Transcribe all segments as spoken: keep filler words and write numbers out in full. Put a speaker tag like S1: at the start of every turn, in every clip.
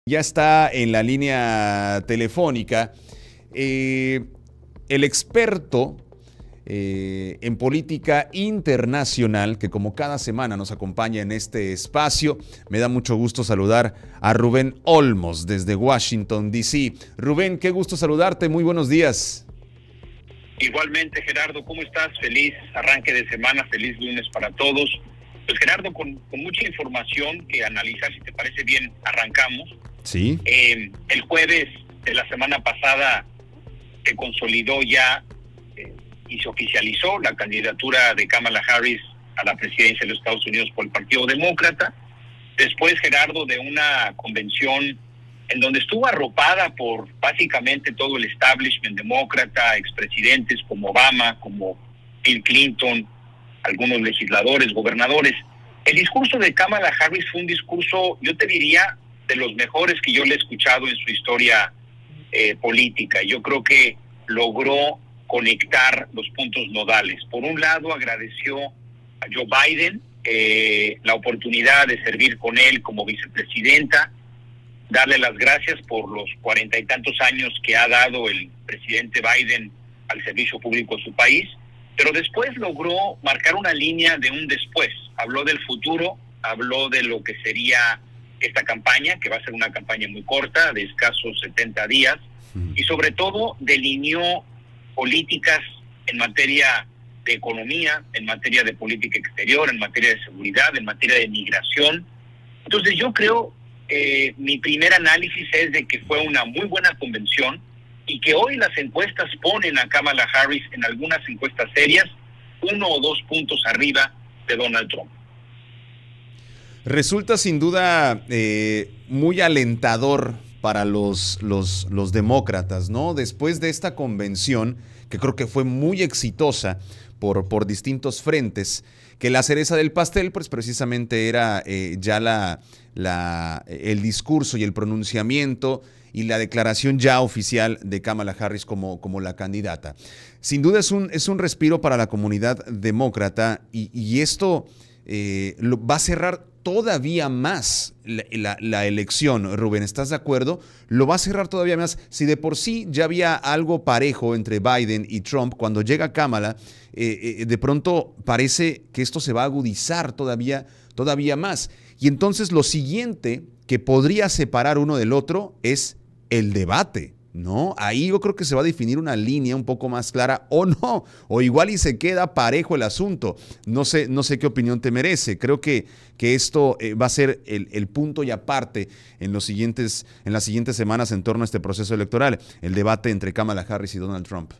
S1: Ya está en la línea telefónica eh, el experto eh, en política internacional que como cada semana nos acompaña en este espacio. Me da mucho gusto saludar a Rubén Olmos desde Washington, D C Rubén, qué gusto saludarte, muy buenos días.
S2: Igualmente, Gerardo, ¿cómo estás? Feliz arranque de semana, feliz lunes para todos. Pues Gerardo, con, con mucha información que analizar, si te parece bien, arrancamos.
S1: Sí.
S2: Eh, el jueves de la semana pasada se consolidó ya eh, y se oficializó la candidatura de Kamala Harris a la presidencia de los Estados Unidos por el Partido Demócrata. Después, Gerardo, de una convención en donde estuvo arropada por básicamente todo el establishment demócrata, expresidentes como Obama, como Bill Clinton, algunos legisladores, gobernadores. El discurso de Kamala Harris fue un discurso, yo te diría, de los mejores que yo le he escuchado en su historia eh, política. Yo creo que logró conectar los puntos nodales. Por un lado, agradeció a Joe Biden eh, la oportunidad de servir con él como vicepresidenta, darle las gracias por los cuarenta y tantos años que ha dado el presidente Biden al servicio público de su país, pero después logró marcar una línea de un después. Habló del futuro, habló de lo que sería esta campaña, que va a ser una campaña muy corta, de escasos setenta días, y sobre todo delineó políticas en materia de economía, en materia de política exterior, en materia de seguridad, en materia de migración. Entonces yo creo, eh, mi primer análisis es de que fue una muy buena convención y que hoy las encuestas ponen a Kamala Harris en algunas encuestas serias uno o dos puntos arriba de Donald Trump.
S1: Resulta sin duda eh, muy alentador para los, los, los demócratas, ¿no? Después de esta convención, que creo que fue muy exitosa por, por distintos frentes, que la cereza del pastel, pues precisamente era eh, ya la, la, el discurso y el pronunciamiento y la declaración ya oficial de Kamala Harris como, como la candidata. Sin duda es un, es un respiro para la comunidad demócrata y, y esto eh, lo, va a cerrar todavía más la, la, la elección. Rubén, ¿estás de acuerdo? Lo va a cerrar todavía más. Si de por sí ya había algo parejo entre Biden y Trump, cuando llega Kamala, eh, eh, de pronto parece que esto se va a agudizar todavía, todavía más. Y entonces lo siguiente que podría separar uno del otro es el debate, ¿no? Ahí yo creo que se va a definir una línea un poco más clara o no, o igual y se queda parejo el asunto. No sé, no sé qué opinión te merece. Creo que, que esto eh, va a ser el, el punto y aparte en, los siguientes, en las siguientes semanas en torno a este proceso electoral, el debate entre Kamala Harris y Donald Trump.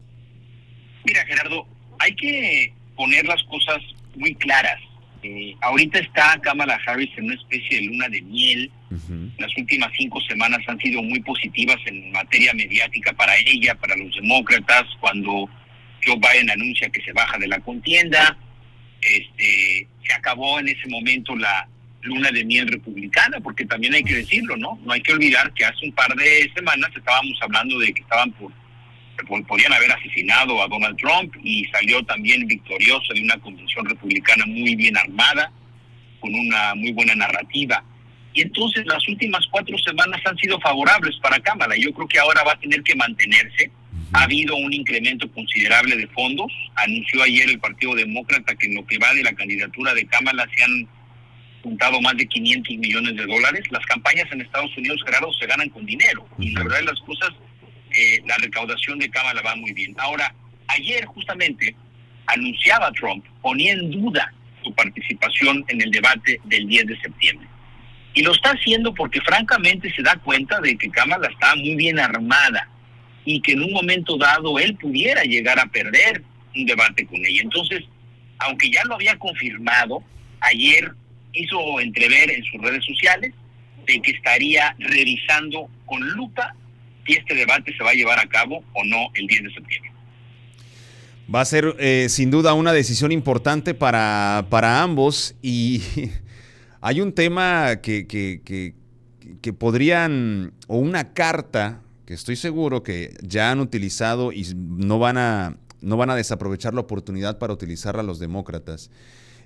S2: Mira, Gerardo, hay que poner las cosas muy claras. Eh, ahorita está Kamala Harris en una especie de luna de miel. Uh-huh. Las últimas cinco semanas han sido muy positivas en materia mediática para ella, para los demócratas. Cuando Joe Biden anuncia que se baja de la contienda, este, se acabó en ese momento la luna de miel republicana, porque también hay que decirlo, ¿no? No hay que olvidar que hace un par de semanas estábamos hablando de que estaban por podían haber asesinado a Donald Trump y salió también victorioso de una convención republicana muy bien armada, con una muy buena narrativa. Y entonces las últimas cuatro semanas han sido favorables para Kamala. Yo creo que ahora va a tener que mantenerse. Ha habido un incremento considerable de fondos. Anunció ayer el Partido Demócrata que en lo que va de la candidatura de Kamala se han juntado más de quinientos millones de dólares. Las campañas en Estados Unidos, Gerardo, se ganan con dinero. Y la verdad de las cosas, Eh, la recaudación de Kamala va muy bien. Ahora, ayer justamente anunciaba Trump, ponía en duda su participación en el debate del diez de septiembre. Y lo está haciendo porque francamente se da cuenta de que Kamala está muy bien armada y que en un momento dado él pudiera llegar a perder un debate con ella. Entonces, aunque ya lo había confirmado, ayer hizo entrever en sus redes sociales de que estaría revisando con lupa si este debate se va a llevar a cabo o no el diez de septiembre.
S1: Va a ser eh, sin duda una decisión importante para, para ambos y hay un tema que, que, que, que podrían, o una carta que estoy seguro que ya han utilizado y no van a, no van a desaprovechar la oportunidad para utilizarla los demócratas.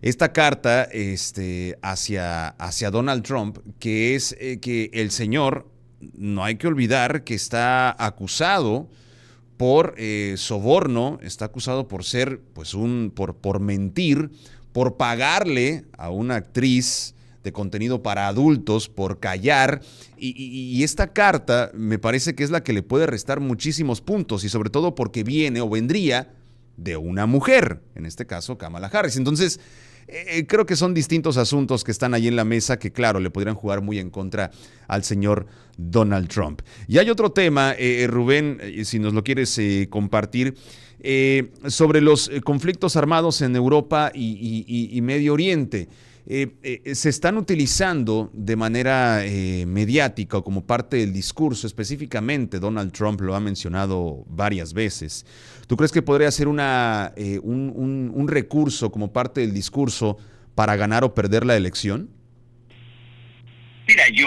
S1: esta carta este, hacia, hacia Donald Trump, que es eh, que el señor, no hay que olvidar que está acusado por eh, soborno, está acusado por ser, pues, un, por, por mentir, por pagarle a una actriz de contenido para adultos, por callar, y, y, y esta carta me parece que es la que le puede restar muchísimos puntos, y sobre todo porque viene o vendría de una mujer, en este caso Kamala Harris. Entonces, eh, creo que son distintos asuntos que están ahí en la mesa que, claro, le podrían jugar muy en contra al señor Donald Trump. Y hay otro tema, eh, Rubén, eh, si nos lo quieres eh, compartir, eh, sobre los eh, conflictos armados en Europa y, y, y Medio Oriente. Eh, eh, se están utilizando de manera eh, mediática o como parte del discurso, específicamente Donald Trump lo ha mencionado varias veces. ¿Tú crees que podría ser una, eh, un, un, un recurso como parte del discurso para ganar o perder la elección?
S2: Mira, yo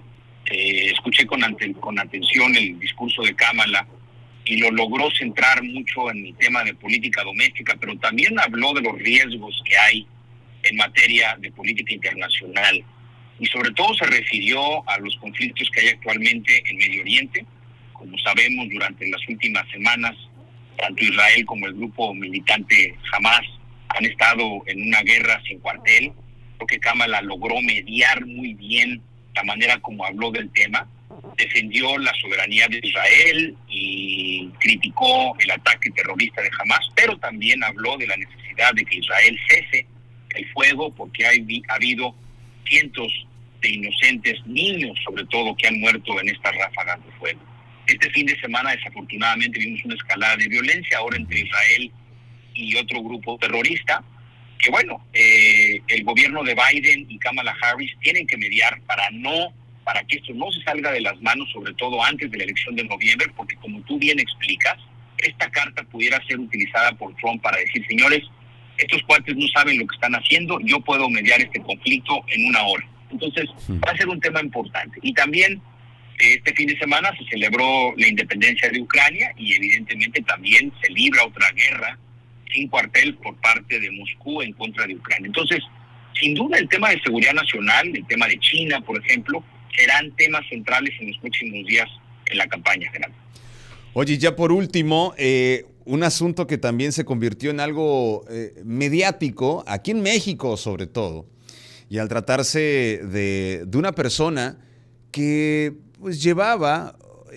S2: eh, escuché con, ante, con atención el discurso de Kamala y lo logró centrar mucho en el tema de política doméstica, pero también habló de los riesgos que hay en materia de política internacional y sobre todo se refirió a los conflictos que hay actualmente en Medio Oriente. Como sabemos, durante las últimas semanas, tanto Israel como el grupo militante Hamas han estado en una guerra sin cuartel. Creo que Kamala logró mediar muy bien la manera como habló del tema, defendió la soberanía de Israel y criticó el ataque terrorista de Hamas, pero también habló de la necesidad de que Israel cese el fuego, porque hay, ha habido cientos de inocentes, niños sobre todo, que han muerto en estas ráfagas de fuego. Este fin de semana, desafortunadamente, vimos una escalada de violencia ahora entre Israel y otro grupo terrorista, que bueno, eh, el gobierno de Biden y Kamala Harris tienen que mediar para no, para que esto no se salga de las manos, sobre todo antes de la elección de noviembre, porque como tú bien explicas, esta carta pudiera ser utilizada por Trump para decir, señores, estos cuates no saben lo que están haciendo, yo puedo mediar este conflicto en una hora. Entonces, va a ser un tema importante. Y también, este fin de semana se celebró la independencia de Ucrania y evidentemente también se libra otra guerra sin cuartel por parte de Moscú en contra de Ucrania. Entonces, sin duda el tema de seguridad nacional, el tema de China, por ejemplo, serán temas centrales en los próximos días en la campaña, Gerardo.
S1: Oye, ya por último, eh, un asunto que también se convirtió en algo eh, mediático, aquí en México sobre todo, y al tratarse de, de una persona que pues llevaba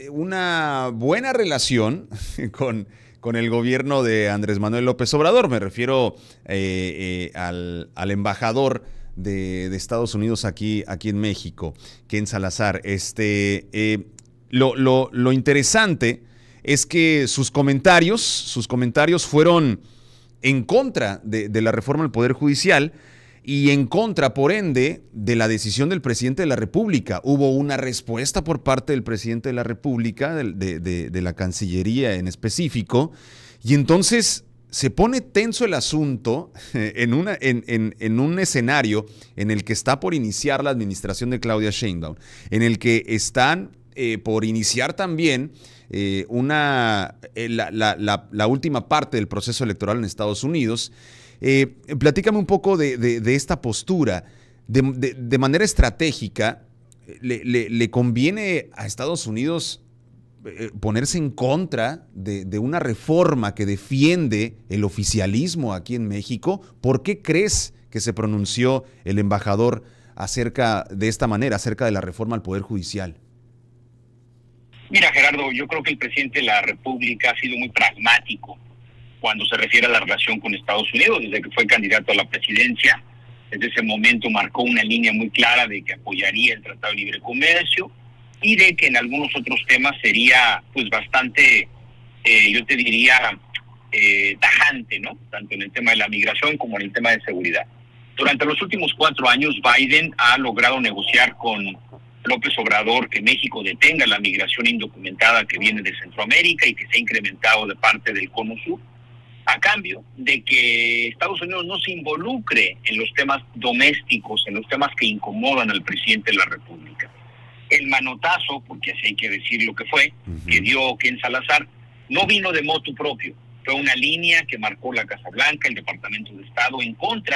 S1: una buena relación con, con el gobierno de Andrés Manuel López Obrador. Me refiero eh, eh, al, al embajador de, de Estados Unidos aquí, aquí en México, Ken Salazar. Este, eh, lo, lo, lo interesante es que sus comentarios, sus comentarios fueron en contra de, de la reforma del Poder Judicial y en contra, por ende, de la decisión del presidente de la República. Hubo una respuesta por parte del presidente de la República, de, de, de, de la Cancillería en específico, y entonces se pone tenso el asunto en, una, en, en, en un escenario en el que está por iniciar la administración de Claudia Sheinbaum, en el que están eh, por iniciar también eh, una, eh, la, la, la, la última parte del proceso electoral en Estados Unidos. Eh, platícame un poco de, de, de esta postura. De, de, de manera estratégica, le, le, ¿le conviene a Estados Unidos eh, ponerse en contra de, de una reforma que defiende el oficialismo aquí en México? ¿Por qué crees que se pronunció el embajador acerca de esta manera, acerca de la reforma al Poder Judicial?
S2: Mira, Gerardo, yo creo que el presidente de la República ha sido muy pragmático cuando se refiere a la relación con Estados Unidos. Desde que fue candidato a la presidencia, desde ese momento marcó una línea muy clara de que apoyaría el Tratado de Libre Comercio y de que en algunos otros temas sería pues bastante, eh, yo te diría, eh, tajante, ¿no? Tanto en el tema de la migración como en el tema de seguridad. Durante los últimos cuatro años, Biden ha logrado negociar con López Obrador que México detenga la migración indocumentada que viene de Centroamérica y que se ha incrementado de parte del Cono Sur, a cambio de que Estados Unidos no se involucre en los temas domésticos, en los temas que incomodan al presidente de la República. El manotazo, porque así hay que decir lo que fue, uh-huh. que dio Ken Salazar, no vino de motu propio. Fue una línea que marcó la Casa Blanca, el Departamento de Estado, en contra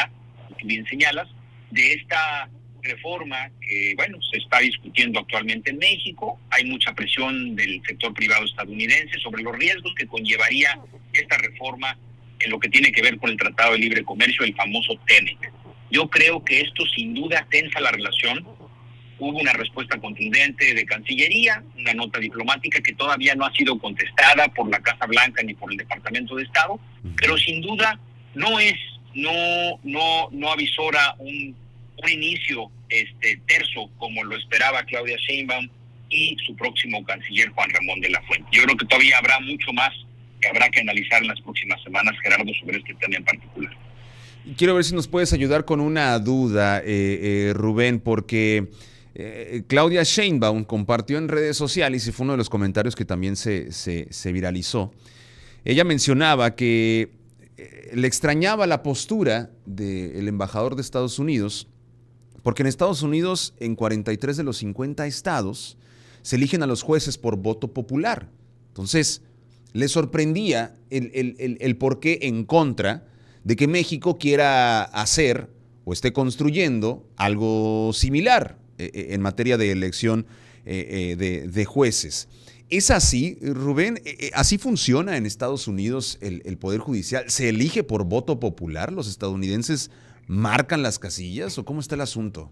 S2: tú bien señalas, de esta reforma que, bueno, se está discutiendo actualmente en México. Hay mucha presión del sector privado estadounidense sobre los riesgos que conllevaría esta reforma en lo que tiene que ver con el Tratado de Libre Comercio, el famoso T M E C. Yo creo que esto sin duda tensa la relación. Hubo una respuesta contundente de Cancillería, una nota diplomática que todavía no ha sido contestada por la Casa Blanca ni por el Departamento de Estado, pero sin duda no es, no, no, no avisora un, un inicio este terso como lo esperaba Claudia Sheinbaum y su próximo canciller Juan Ramón de la Fuente. Yo creo que todavía habrá mucho más que habrá que analizar en las próximas semanas, Gerardo, sobre este tema en particular.
S1: Quiero ver si nos puedes ayudar con una duda, eh, eh, Rubén, porque eh, Claudia Sheinbaum compartió en redes sociales, y fue uno de los comentarios que también se, se, se viralizó. Ella mencionaba que eh, le extrañaba la postura del embajador de Estados Unidos, porque en Estados Unidos, en cuarenta y tres de los cincuenta estados, se eligen a los jueces por voto popular. Entonces, le sorprendía el, el, el, el porqué en contra de que México quiera hacer o esté construyendo algo similar eh, en materia de elección eh, eh, de, de jueces. ¿Es así, Rubén? Eh, ¿Así funciona en Estados Unidos el, el Poder Judicial? ¿Se elige por voto popular? ¿Los estadounidenses marcan las casillas o cómo está el asunto?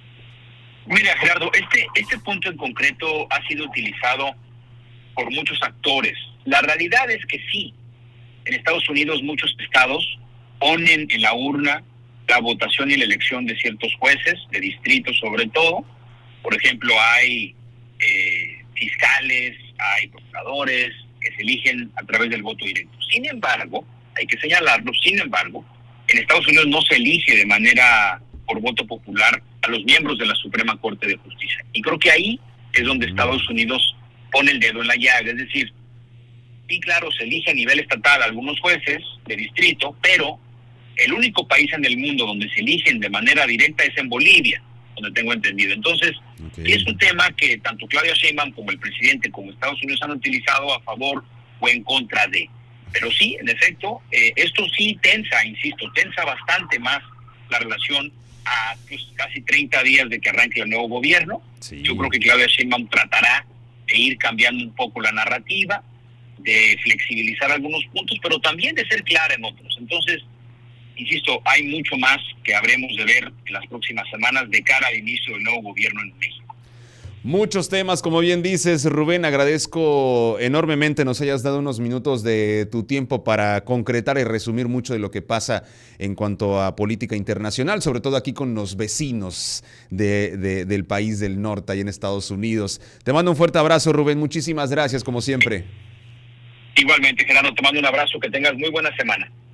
S2: Mira, Gerardo, este, este punto en concreto ha sido utilizado por muchos actores. La realidad es que sí, en Estados Unidos muchos estados ponen en la urna la votación y la elección de ciertos jueces, de distritos sobre todo. Por ejemplo, hay eh, fiscales, hay procuradores que se eligen a través del voto directo. Sin embargo, hay que señalarlo, sin embargo, en Estados Unidos no se elige de manera por voto popular a los miembros de la Suprema Corte de Justicia. Y creo que ahí es donde Estados Unidos pone el dedo en la llaga, es decir, sí, claro, se elige a nivel estatal algunos jueces de distrito, pero el único país en el mundo donde se eligen de manera directa es en Bolivia, donde tengo entendido. Entonces, okay, es un tema que tanto Claudia Sheinbaum como el presidente, como Estados Unidos han utilizado a favor o en contra de. Pero sí, en efecto, eh, esto sí tensa, insisto, tensa bastante más la relación a pues, casi treinta días de que arranque el nuevo gobierno. Sí. Yo creo que Claudia Sheinbaum tratará de ir cambiando un poco la narrativa, de flexibilizar algunos puntos, pero también de ser clara en otros. Entonces, insisto, hay mucho más que habremos de ver en las próximas semanas de cara al inicio del nuevo gobierno en México.
S1: Muchos temas, como bien dices, Rubén, agradezco enormemente nos hayas dado unos minutos de tu tiempo para concretar y resumir mucho de lo que pasa en cuanto a política internacional, sobre todo aquí con los vecinos de, de, del país del norte, ahí en Estados Unidos. Te mando un fuerte abrazo, Rubén, muchísimas gracias, como siempre.
S2: Igualmente, Gerardo, te mando un abrazo, que tengas muy buena semana.